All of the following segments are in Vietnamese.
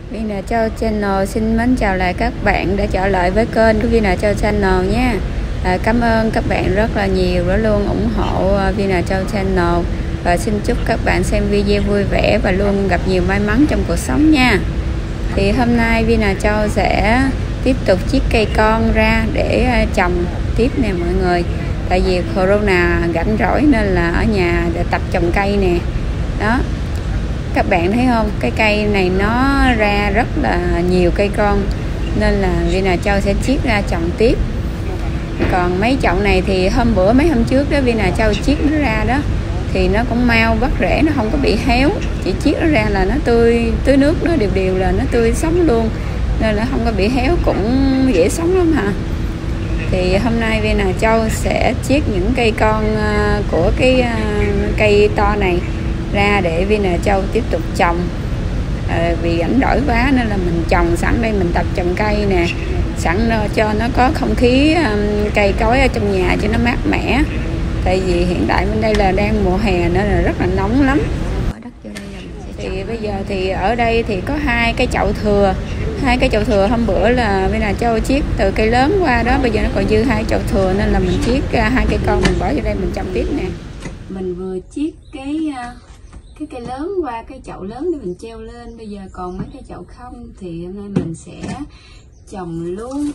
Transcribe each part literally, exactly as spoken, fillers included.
Vina Châu Channel xin mến chào lại các bạn đã trở lại với kênh của Vina Châu Channel nha. À, cảm ơn các bạn rất là nhiều đã luôn ủng hộ Vina Châu Channel, và xin chúc các bạn xem video vui vẻ và luôn gặp nhiều may mắn trong cuộc sống nha. Thì hôm nay Vina Châu sẽ tiếp tục chiết cây con ra để trồng tiếp nè mọi người. Tại vì Corona rảnh rỗi nên là ở nhà để tập trồng cây nè. Đó, các bạn thấy không, cái cây này nó ra rất là nhiều cây con, nên là Vina Châu sẽ chiết ra trồng tiếp. Còn mấy chậu này thì hôm bữa mấy hôm trước đó Vina Châu chiết nó ra đó thì nó cũng mau bắt rễ, nó không có bị héo, chỉ chiết nó ra là nó tươi, tưới nước nó đều đều là nó tươi sống luôn, nên là không có bị héo, cũng dễ sống lắm hả. Thì hôm nay Vina Châu sẽ chiết những cây con của cái cây to này ra để Vina Châu tiếp tục trồng. À, vì rảnh rỗi quá nên là mình trồng sẵn đây, mình tập trồng cây nè, sẵn cho nó có không khí um, cây cối ở trong nhà cho nó mát mẻ. Tại vì hiện tại bên đây là đang mùa hè nên là rất là nóng lắm. Thì bây giờ thì ở đây thì có hai cái chậu thừa, hai cái chậu thừa hôm bữa là Vina Châu chiết từ cây lớn qua đó, bây giờ nó còn dư hai chậu thừa nên là mình chiết hai cây con mình bỏ vô đây mình trồng tiếp nè. Mình vừa chiết cái cái cây lớn qua cái chậu lớn để mình treo lên, bây giờ còn mấy cái chậu không thì hôm nay mình sẽ trồng luôn.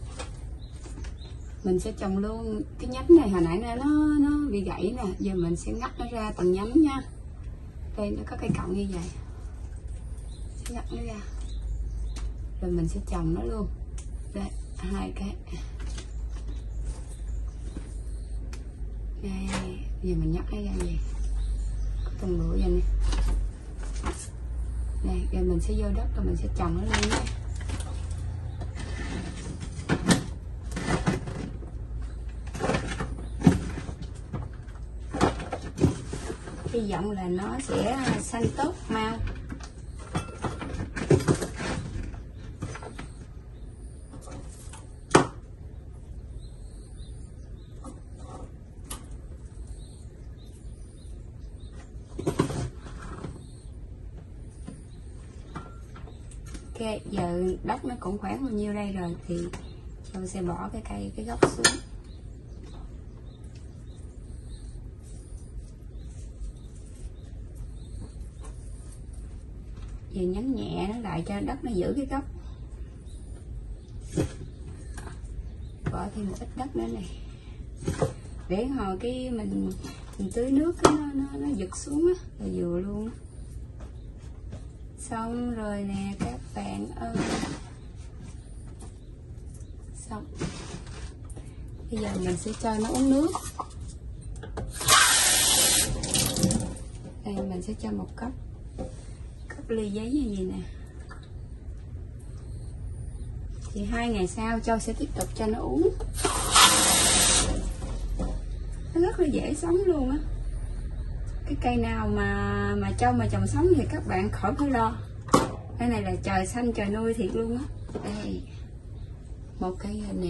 Mình sẽ trồng luôn cái nhánh này, hồi nãy nó nó bị gãy nè, giờ mình sẽ ngắt nó ra từng nhánh nha. Đây nó có cây cọng như vậy, sẽ ngắt nó ra rồi mình sẽ trồng nó luôn. Đây hai cái đây, giờ mình nhắc nó ra gì từng bụi vậy nè. Đây, rồi mình sẽ vô đất rồi mình sẽ trồng nó lên nhé. Hy vọng là nó sẽ xanh tốt mau. Ok, giờ đất nó cũng khoảng bao nhiêu đây rồi thì Châu sẽ bỏ cái cây cái gốc xuống. Giờ nhấn nhẹ nó lại cho đất nó giữ cái gốc. Bỏ thêm một ít đất nữa này để hồi cái mình, mình tưới nước cái nó nó nó giật xuống á là vừa luôn á. Xong rồi nè các bạn ơi, xong bây giờ mình sẽ cho nó uống nước. Đây mình sẽ cho một cốc cốc ly giấy như vậy nè. Thì hai ngày sau Châu sẽ tiếp tục cho nó uống. Nó rất là dễ sống luôn á. Cái cây nào mà mà Châu mà trồng sống thì các bạn khỏi phải lo. Cái này là trời xanh trời nuôi thiệt luôn á. Đây một cây nè.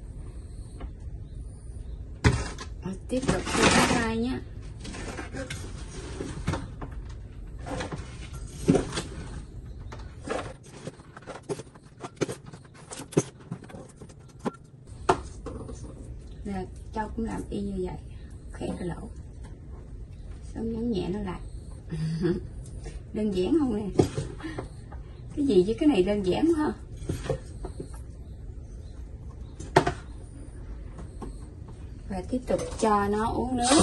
Rồi, tiếp tục thứ hai nhé. Là Châu cũng làm y như vậy, khẽ cái lỗ, xong nhấn nhẹ nó lại. Đơn giản không nè, cái gì chứ cái này đơn giản ha. Và tiếp tục cho nó uống nước.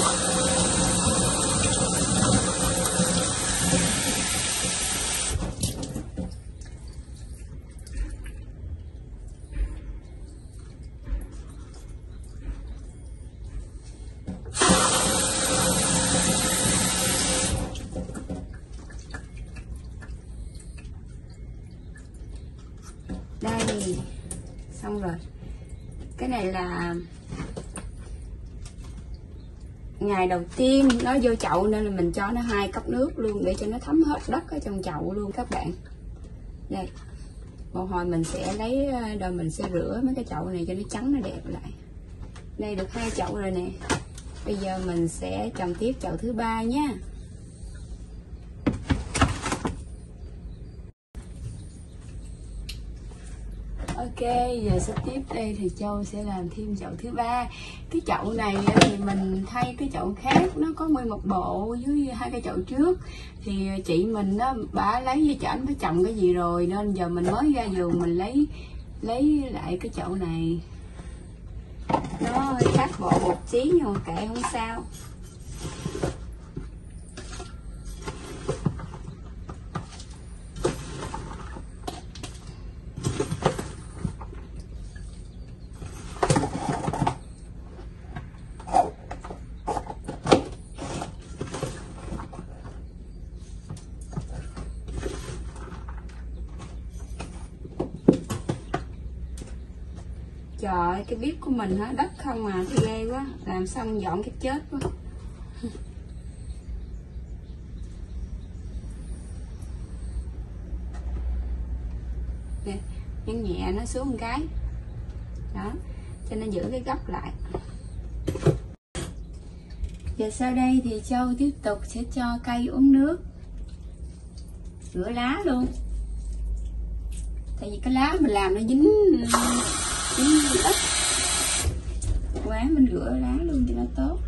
Đây, xong rồi. Cái này là ngày đầu tiên nó vô chậu nên là mình cho nó hai cốc nước luôn để cho nó thấm hết đất ở trong chậu luôn các bạn. Đây, một hồi mình sẽ lấy rồi mình sẽ rửa mấy cái chậu này cho nó trắng nó đẹp lại. Đây được hai chậu rồi nè. Bây giờ mình sẽ trồng tiếp chậu thứ ba nha. Ok, giờ sắp tiếp đây thì Châu sẽ làm thêm chậu thứ ba. Cái chậu này thì mình thay cái chậu khác, nó có nguyên một bộ với hai cái chậu trước. Thì chị mình đó, bà lấy với chảnh bà trồng cái gì rồi, nên giờ mình mới ra vườn mình lấy lấy lại cái chậu này. Nó hơi khác bộ một xí nhưng mà kệ không sao. Trời ơi, cái bếp của mình hả, đất không à, thấy ghê quá. Làm xong dọn cái chết quá. Nè, nhấn nhẹ nó xuống một cái. Đó, cho nên giữ cái góc lại. Giờ sau đây thì Châu tiếp tục sẽ cho cây uống nước. Rửa lá luôn. Tại vì cái lá mình làm nó dính dính đất quá, mình rửa lá luôn cho nó tốt.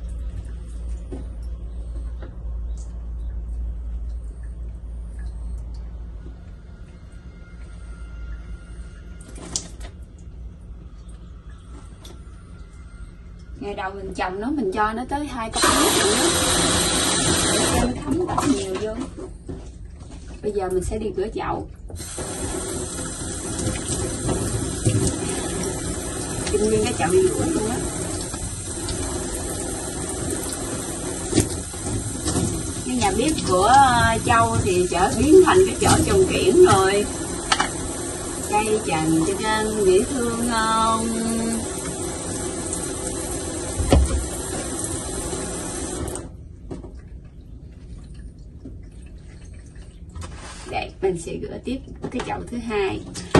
Ngày đầu mình trồng nó, mình cho nó tới hai cốc nước nữa để cho nó thấm đất nhiều vô. Bây giờ mình sẽ đi rửa chậu. Kinh nguyên cái chậu đi rửa luôn á. Cái nhà bếp của Châu thì trở biến thành cái chậu trồng kiển rồi. Cây chành cho nên dễ thương không? Đây, mình sẽ rửa tiếp cái chậu thứ hai.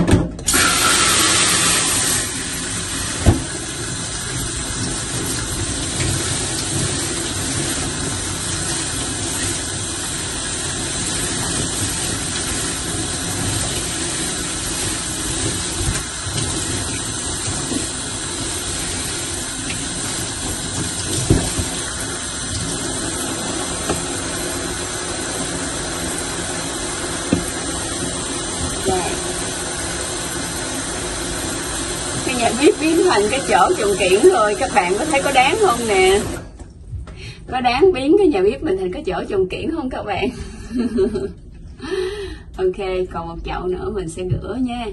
Cái nhà bếp biến thành cái chỗ trồng kiển rồi, các bạn có thấy có đáng không nè? Có đáng biến cái nhà bếp mình thành cái chỗ trồng kiển không các bạn? Ok, còn một chậu nữa mình sẽ rửa nha.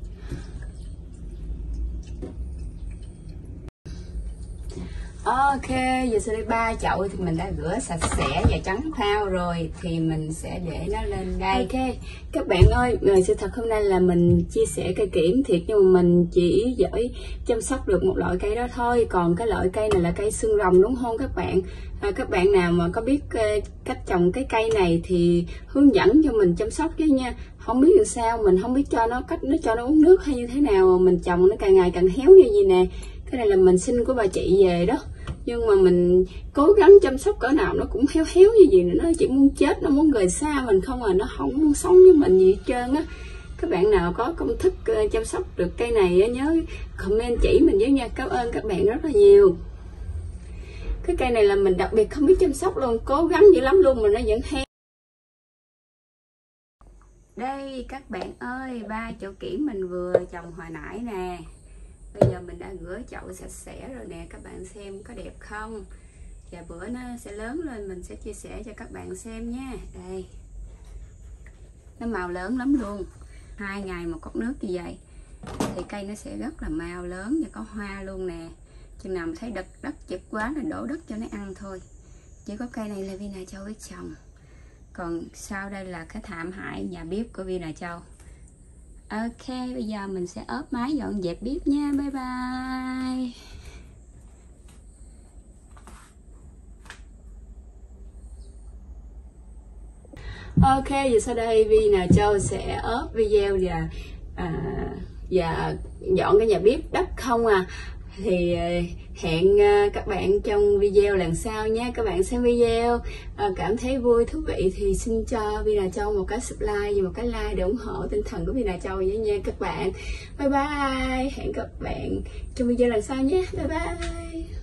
Ok, giờ sau đây ba chậu thì mình đã rửa sạch sẽ và trắng phao rồi, thì mình sẽ để nó lên đây. Ok, các bạn ơi, sự thật hôm nay là mình chia sẻ cây kiển thiệt, nhưng mà mình chỉ giỏi chăm sóc được một loại cây đó thôi. Còn cái loại cây này là cây xương rồng đúng không các bạn? À, các bạn nào mà có biết cách trồng cái cây này thì hướng dẫn cho mình chăm sóc với nha. Không biết làm sao, mình không biết cho nó cách nó cho nó uống nước hay như thế nào mà mình trồng nó càng ngày càng héo như gì nè. Cái này là mình xin của bà chị về đó, nhưng mà mình cố gắng chăm sóc cỡ nào nó cũng héo héo như gì nữa. Nó chỉ muốn chết, nó muốn rời xa mình không à, nó không muốn sống với mình gì hết trơn á. Các bạn nào có công thức chăm sóc được cây này nhớ comment chỉ mình với nha. Cảm ơn các bạn rất là nhiều. Cái cây này là mình đặc biệt không biết chăm sóc luôn, cố gắng dữ lắm luôn mà nó vẫn héo. Đây các bạn ơi, ba chậu kiển mình vừa trồng hồi nãy nè. Bây giờ mình đã rửa chậu sạch sẽ rồi nè, các bạn xem có đẹp không? Và bữa nó sẽ lớn lên mình sẽ chia sẻ cho các bạn xem nha. Đây, nó màu lớn lắm luôn. Hai ngày một cốc nước như vậy thì cây nó sẽ rất là màu lớn và có hoa luôn nè. Chừng nào thấy đất đất chực quá là đổ đất cho nó ăn thôi. Chỉ có cây này là Vina Châu biết trồng. Còn sau đây là cái thảm hại nhà bếp của Vina Châu. Ok, bây giờ mình sẽ ốp máy dọn dẹp bếp nha. Bye bye. Ok, giờ sau đây Vina Châu sẽ ốp video và à, và dọn cái nhà bếp đất không à. Thì hẹn các bạn trong video lần sau nhé. Các bạn xem video cảm thấy vui, thú vị thì xin cho Vina Châu một cái subscribe và một cái like để ủng hộ tinh thần của Vina Châu với nha các bạn. Bye bye. Hẹn các bạn trong video lần sau nhé. Bye bye.